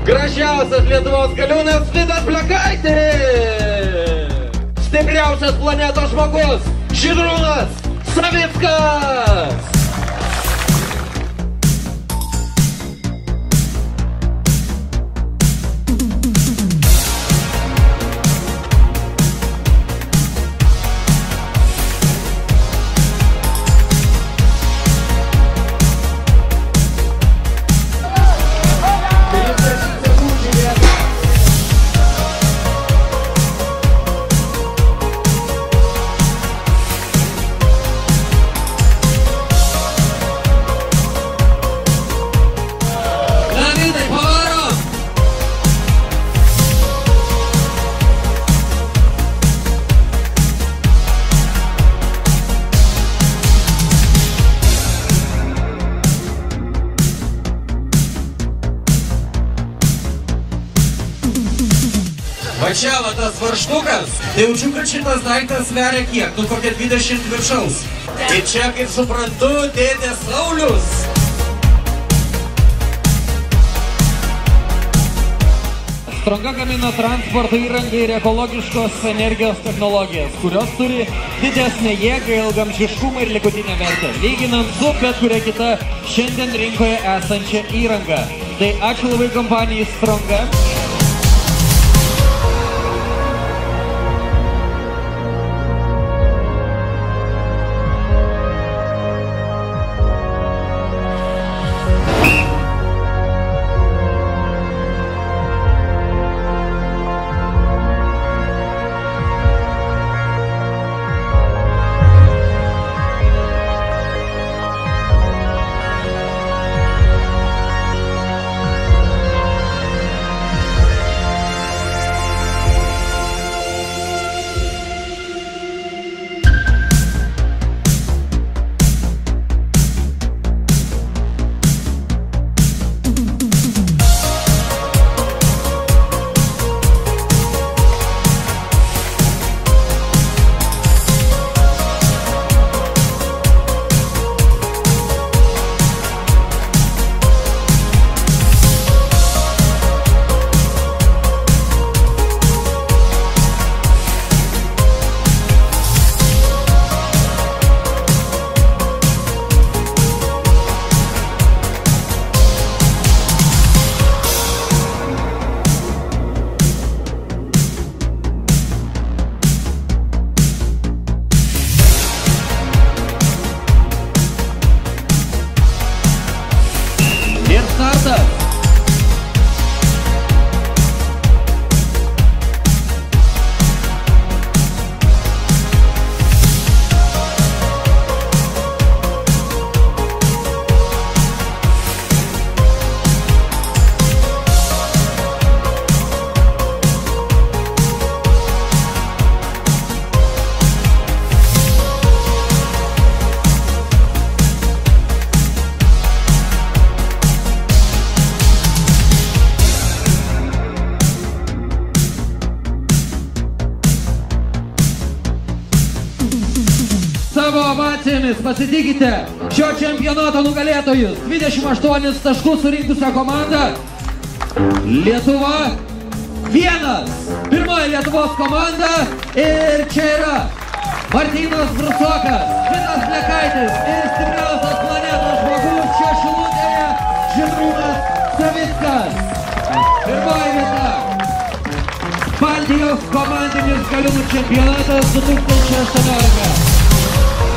Gražiausias Lietuvos galiūnas Vidas Plekaitis. Stipriausias planetos žmogus Žydrūnas Savickas. Va čia va tas varžtukas, tai jaučiu, kad šitas daiktas sveria kiek, nu kokia 20 viršaus. Tai čia, kaip suprantu, dėdė Saulius. Stranga gamina transporto įrangą ir ekologiškos energijos technologijas, kurios turi didesnę jėgą, ilgamžiškumą ir likutinę vertę, lyginant su bet kuria kita šiandien rinkoje esančia įranga. Tai ačiū labai kompanijai Stranga. Savo ovacijomis pasitikite šio čempionato nugalėtojus. 28 taškus surinkusią komandą Lietuva 1. Pirmoji Lietuvos komanda ir čia yra Martynas Brusokas, Vidas Plekaitis ir stipriausias planetos žmogus čia Šilutėje Žydrūnas Savickas. Pirmoji vieta. Baltijos komandinis galiūnų čempionatas 2018.